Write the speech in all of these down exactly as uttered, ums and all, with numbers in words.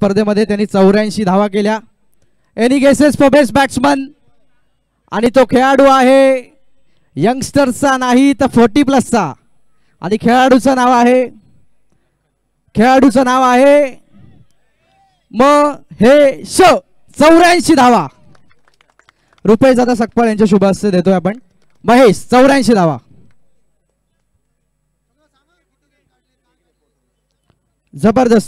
स्पर्धेमध्ये त्यांनी चौऱ्याऐंशी धावा केल्या. Any guesses for best batsman? आणि तो खेळाडू आहे यंगस्टरचा नाही तर फोर्टी प्लसचा. आणि खेळाडूचं नाव आहे खेळाडूचं नाव आहे महेश. चौऱ्याऐंशी धावा. रुपेश दादा सकपाळ यांच्या शुभ हस्ते देतोय आपण. महेश चौऱ्याऐंशी धावा. जबरदस्त.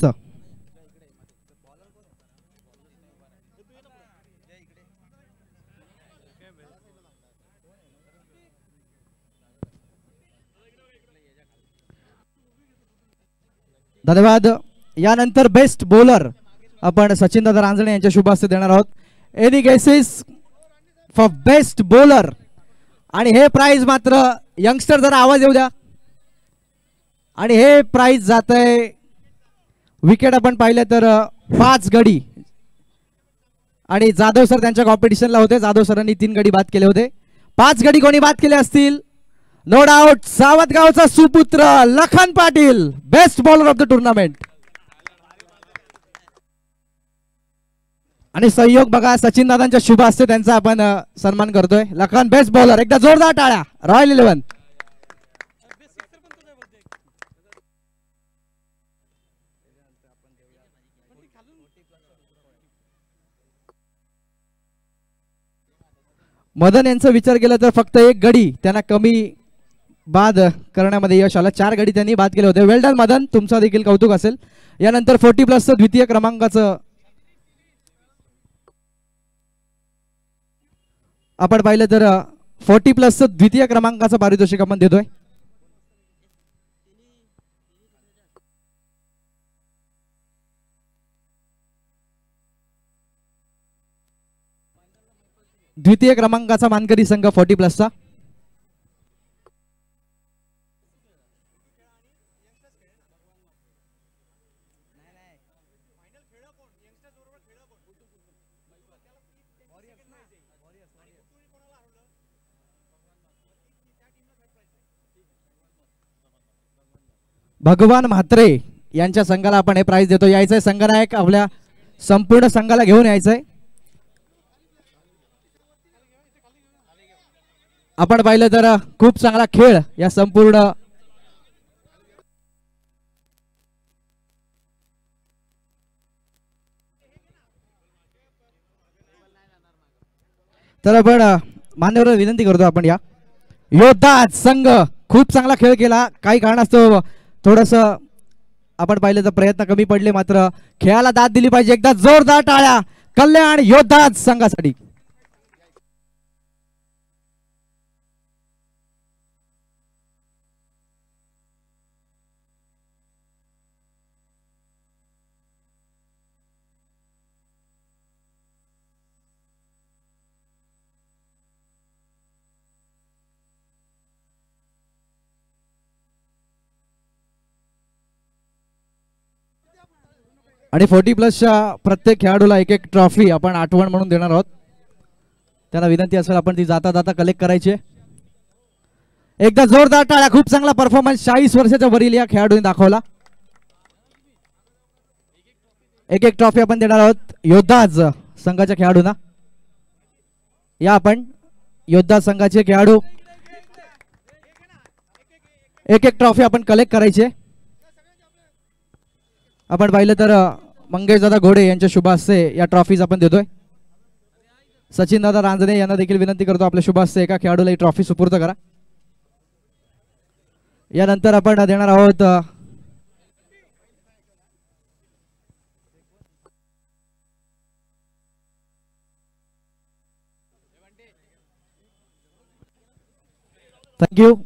धन्यवाद. यानंतर बेस्ट बॉलर आपण सचिन दादा रांजणे यांच्या शुभ हस्ते देणार आहोत. Any guesses for best bowler? आणि हे प्राइज मात्र यंगस्टर जरा आवाज येऊ द्या. आणि हे प्राइज जात आहे विकेट आपण पाहिलं तर पाच गडी. आणि जाधव सर त्यांच्या कॉम्पिटिशनला होते. जाधव सरांनी तीन गडी बाद केले होते. पाच गडी कोणी बाद केले असतील? नो डाऊट सावतगावचा सुपुत्र Lakhan Patil, best bowler of the tournament. आणि सहयोग बघा सचिन दादांच्या शुभ हस्ते त्यांचा आपण सन्मान करतोय. Lakhan best bowler. एकदा जोरदार टाळ्या. Royal eleven. मदन यांचा विचार केला तर फक्त एक गडी त्यांना कमी बाद करण्यामध्ये यश आलं. चार गडी त्यांनी बाद केले होते. वेल डन मदन, तुमचा देखील कौतुक असेल. यानंतर फोर्टी प्लसचं द्वितीय क्रमांकाचं आपण पाहिलं तर फोर्टी प्लसचं द्वितीय क्रमांकाचं पारितोषिक आपण देतोय. द्वितीय क्रमांकाचा मानकरी संघ फोर्टी प्लसचा. भगवान म्हात्रे यांच्या संघाला आपण हे प्राइज देतो. यायचंय संघनायक आपल्या संपूर्ण संघाला घेऊन यायचंय. आपण पाहिलं तर खूप चांगला खेळ या संपूर्ण तर आपण मान्यवर विनंती करतो आपण या योद्धा संघ खूप चांगला खेळ केला. काही कारणास्तव थोडस आपण पाहिलं तर प्रयत्न कमी पडले, मात्र खेळाला दाद दिली पाहिजे. एकदा जोरदार टाळ्या कल्याण योद्धा संघासाठी. आणि फोर्टी प्लसच्या प्रत्येक खेळाडूला एक एक ट्रॉफी आपण आठवण म्हणून देणार आहोत. त्यांना विनंती असेल आपण ती जाता जाता कलेक्ट करायची. एकदा जोरदार टाळ्या. खूप चांगला परफॉर्मन्स चाळीस वर्षाच्या वरील या खेळाडूने दाखवला. एक एक ट्रॉफी आपण देणार आहोत योद्धाज संघाच्या खेळाडूंना. या आपण योद्धा संघाचे खेळाडू एक एक ट्रॉफी आपण कलेक्ट करायचे. आपण पाहिलं तर मंगेश दादा घोडे यांच्या शुभ हस्ते या ट्रॉफीज आपण देतोय. सचिन दादा रांजणे यांना देखील विनंती करतो आपल्या शुभ हस्ते एका खेळाडूला ही ट्रॉफी सुपूर्द करा. यानंतर आपण देणार आहोत थँक्यू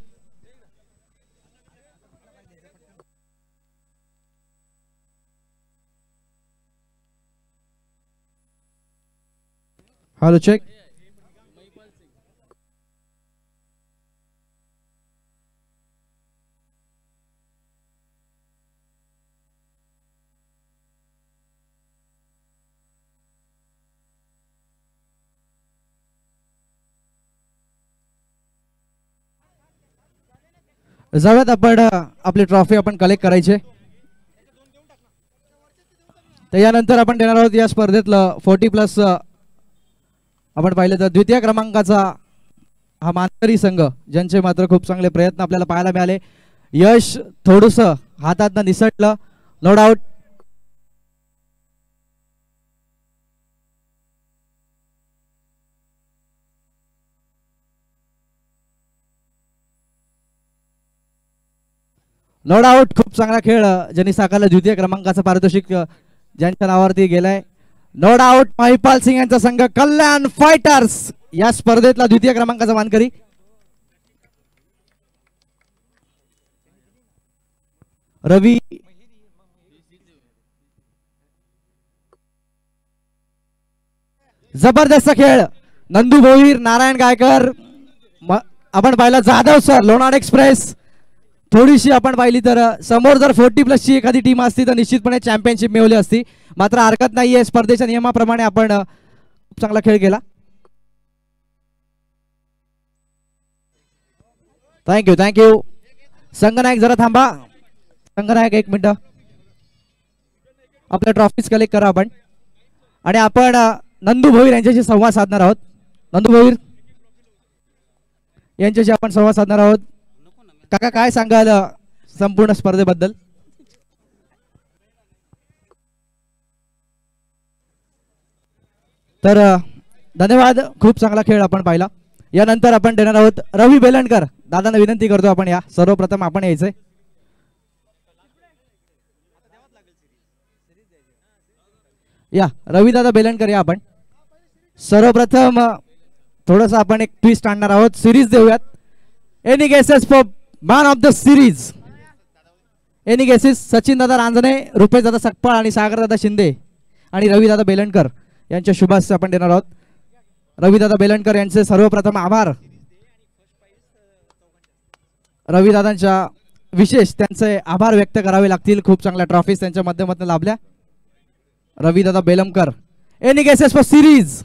हॅलो चेक. जाऊयात आपण आपली ट्रॉफी आपण कलेक्ट करायचे. तर यानंतर आपण देणार आहोत या स्पर्धेतलं फोर्टी प्लस आपण पाहिलं तर द्वितीय क्रमांकाचा हा मानकरी संघ, ज्यांचे मात्र खूप चांगले प्रयत्न आपल्याला पाहायला मिळाले. यश थोडंसं हातातनं निसटलं, नो डाऊट. नो डाऊट खूप चांगला खेळ ज्यांनी साकारला. द्वितीय क्रमांकाचं पारितोषिक ज्यांच्या नावावरती गेलाय, नो डाऊट महिपाल सिंग यांचा संघ कल्याण फायटर्स या स्पर्धेतला द्वितीय क्रमांकाचा मानकरी. रवी जबरदस्त खेळ. नंदू भोईर, नारायण गायकर, आपण पाहिलं जाधव सर, लोणार एक्सप्रेस. थोडीशी आपण पाहिली तर समोर जर फोर्टी प्लसची एखादी टीम असती तर निश्चितपणे चॅम्पियनशिप मिळवली असती. मात्र हरकत नाहीये, स्पर्धेच्या नियमाप्रमाणे आपण खूप चांगला खेळ केला. Thank you thank you. संघनायक जरा थांबा. संघनायक एक मिनिट, आपल्या ट्रॉफीज कलेक्ट करा आपण. आणि आपण नंदू भोईर यांच्याशी संवाद साधणार आहोत. नंदू भोईर यांच्याशी आपण संवाद साधणार आहोत. काका काय सांगाल संपूर्ण स्पर्धेबद्दल? तर धन्यवाद, खूप चांगला खेळ आपण पाहिला. यानंतर आपण देणार आहोत रवी बेलणकर. दादांना विनंती करतो आपण या, सर्वप्रथम आपण यायचंय. या रवी दादा बेलणकर या आपण. सर्वप्रथम थोडंसं आपण एक ट्विस्ट आणणार आहोत, सिरीज देऊयात. Any guesses for man of the series? Any guesses? Sachin दादा रांजणे, रुपेश दादा सकपाळ आणि सागर दादा शिंदे आणि रवी दादा बेलणकर यांच्या शुभास आपण देणार आहोत. रवी दादा बेलणकर यांचे सर्वप्रथम आभार. रवी दादांच्या विशेष त्यांचे आभार व्यक्त करावे लागतील. खूप चांगल्या ट्रॉफीज त्यांच्या माध्यमातून लाभल्या. रवी दादा Belamkar, any guesses for series?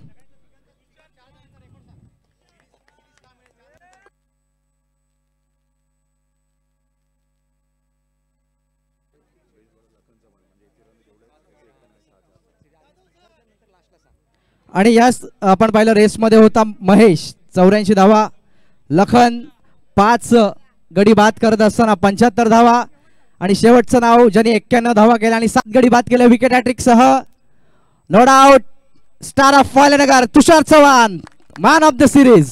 आणि याच आपण पाहिलं रेसमध्ये होता महेश, चौऱ्याऐंशी धावा. लखन पाच गडी बाद करत असताना पंच्याहत्तर धावा. आणि शेवटचं नाव ज्यांनी एक्क्याण्णव धावा केल्या आणि सात गडी बाद केल्या विकेट हॅट्रिक सह, no doubt star of Walenagar Tushar Chavan, man of the series.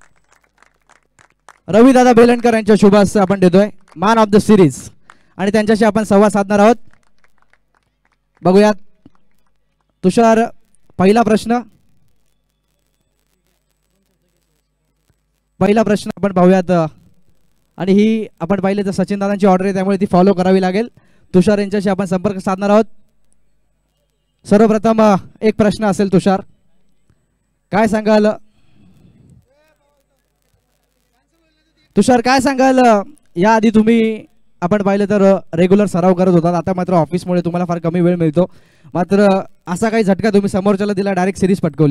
Ravi दादा बेलणकर यांच्या शुभास आपण देतोय मॅन ऑफ द सिरीज. आणि त्यांच्याशी आपण संवाद साधणार आहोत. बघूयात. तुषार, पहिला प्रश्न पहिला प्रश्न आपण पाहूयात. आणि ही आपण पाहिले तर सचिन दादांची ऑर्डर आहे, त्यामुळे ती फॉलो करावी लागेल. तुषार यांच्याशी आपण संपर्क साधणार आहोत. सर्वप्रथम एक प्रश्न असेल तुषार, काय सांगाल? तुषार काय सांगाल, याआधी तुम्ही आपण पाहिलं तर रेग्युलर सराव करत होतात, आता मात्र ऑफिसमुळे तुम्हाला फार कमी वेळ मिळतो, मात्र असा काही झटका तुम्ही समोरच्याला दिला, डायरेक्ट सिरीज पटकवली?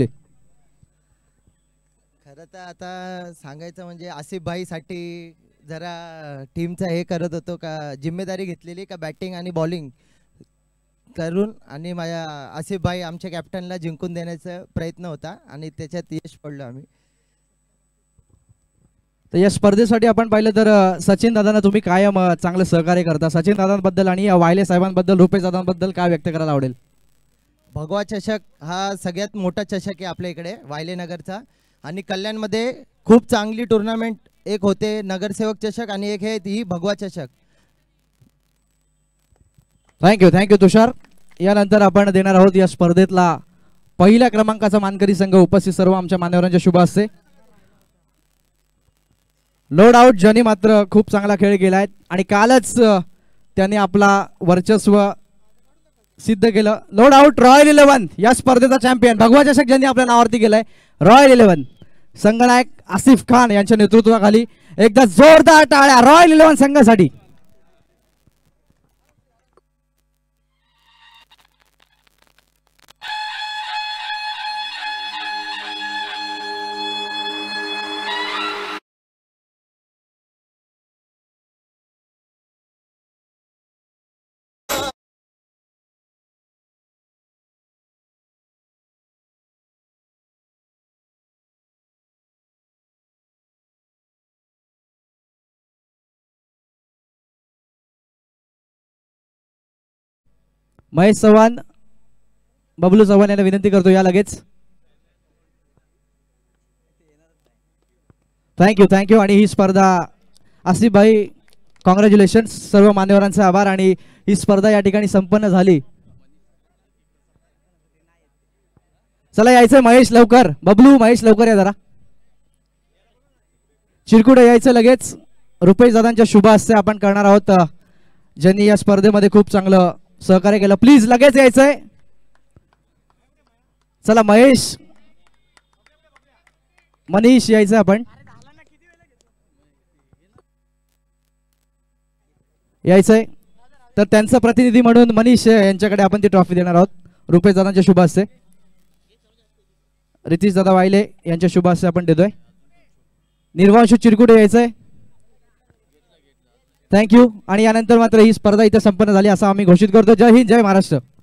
खरं तर आता सांगायचं म्हणजे आसिफ भाईसाठी जरा टीमचा हे करत होतो का, जिम्मेदारी घेतलेली का बॅटिंग आणि बॉलिंग करून, आणि माझ्या आसिफ भाई आमच्या कॅप्टनला जिंकून देण्याचा प्रयत्न होता आणि त्याच्यात यश पडलो आम्ही. तर या स्पर्धेसाठी आपण पाहिलं तर सचिन दादांना तुम्ही कायम चांगलं सहकार्य करता. सचिन दादांबद्दल आणि वायले साहेबांबद्दल, रुपेश दादांबद्दल काय व्यक्त करायला आवडेल? भगवा चषक हा सगळ्यात मोठा चषक आहे आपल्या इकडे वायले नगरचा, आणि कल्याणमध्ये खूप चांगली टुर्नामेंट एक होते, नगरसेवक चषक, आणि एक आहे ही भगवा चषक. Thank you thank you Tushar. यानंतर आपण देणार आहोत या स्पर्धेतला पहिल्या क्रमांकाचा मानकरी संघ. उपस्थित सर्व आमच्या मान्यवरांच्या शुभ असते. नो डाऊट ज्यांनी मात्र खूप चांगला खेळ केलाय आणि कालच त्यांनी आपला वर्चस्व सिद्ध केलं. नो डाऊट रॉयल इलेव्हन या स्पर्धेचा चॅम्पियन, भगवा चषक ज्यांनी आपल्या नावावरती केलाय, रॉयल इलेव्हन संघनायक आसिफ खान यांच्या नेतृत्वाखाली एकदा जोरदार टाळ्या रॉयल इलेव्हन संघासाठी. महेश चव्हाण, बबलू चव्हाण यांना विनंती करतो या लगेच. Thank you thank you. आणि ही स्पर्धा आसिफ भाई कॉंग्रॅच्युलेशन, सर्व मान्यवरांचे आभार. आणि ही स्पर्धा या ठिकाणी संपन्न झाली. चला यायचंय महेश लवकर, बबलू महेश लवकर या जरा. चिरकुटे यायचं लगेच. रुपेश दादांच्या शुभ हस्ते आपण करणार आहोत, ज्यांनी या स्पर्धेमध्ये खूप चांगलं सहकार्य केलं. प्लीज लगेच यायचंय. चला महेश, मनीष यायचं आपण, यायचंय. तर त्यांचं प्रतिनिधी म्हणून मनीष यांच्याकडे आपण ती ट्रॉफी देणार आहोत रुपेश दादांच्या शुभ हस्ते. रितीश दादा वायले यांच्या शुभ हस्ते आपण देतोय. निर्वांशू चिरकुटे यायचंय. थँक्यू. आणि यानंतर मात्र ही स्पर्धा इथे संपन्न झाली असं आम्ही घोषित करतो. जय हिंद, जय महाराष्ट्र.